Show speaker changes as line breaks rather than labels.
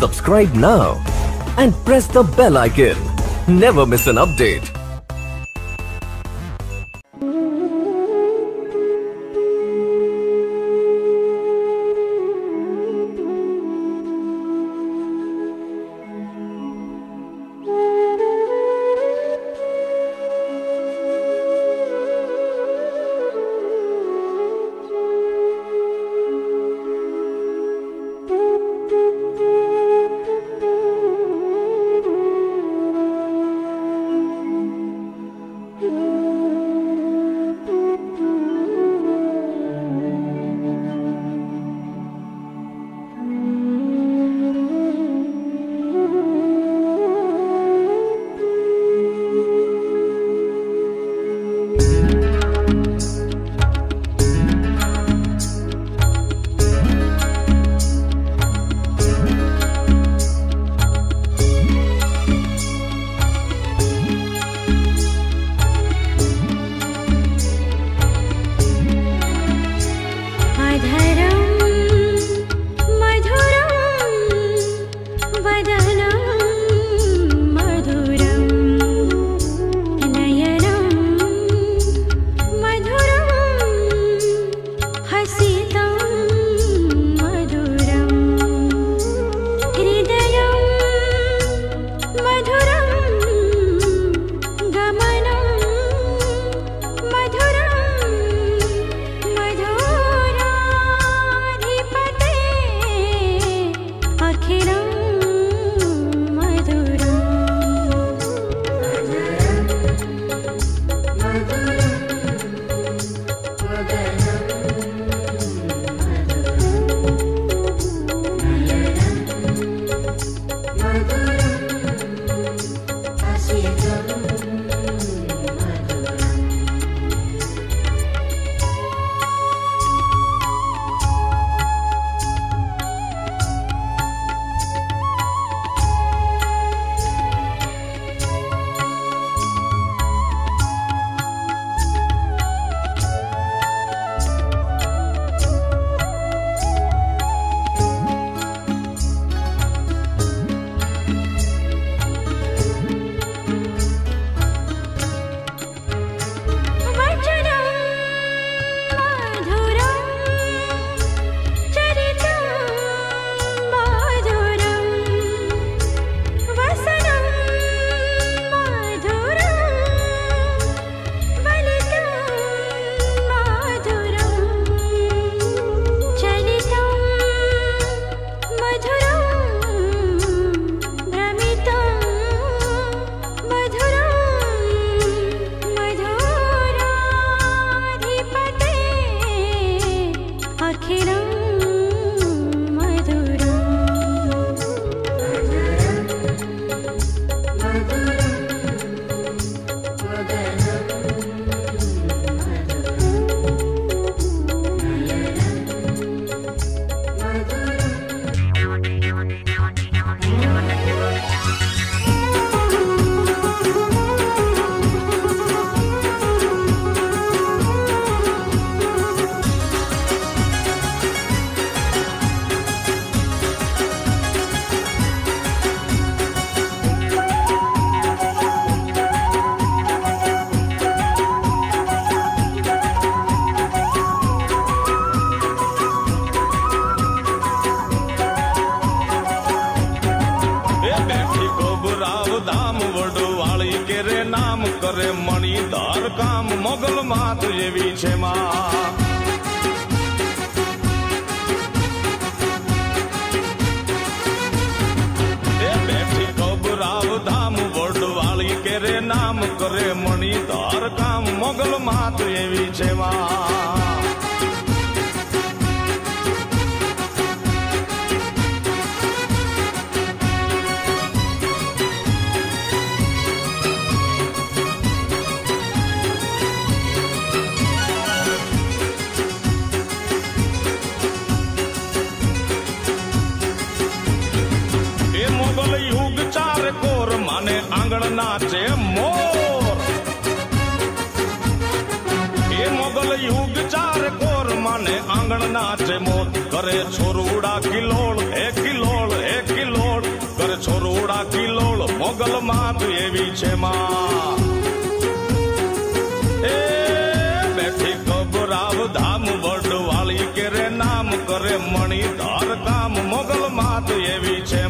Subscribe now and press the bell icon. Never miss an update.
કરે મણીદાર કામ મોગલ માત એવી છે માં એ બેઠી કબરાવ ધામ વડવાળી કેરે નામ કરે મણીદાર કામ મોગલ માત એવી છે માં આંગણ નાચે મોર એ મોગલ યુગ ચાર કોર માને આંગણ નાચે મોર કરે છોરુડા કિલોળ એ કિલોળ એ કિલોળ કરે છોરોડા કિલોળ મોગલ માત એવી છે માં એ બેઠી કબરાવ ધામ વડવાળી કેરે નામ કરે મણિધાર કામ મોગલ માત એવી છે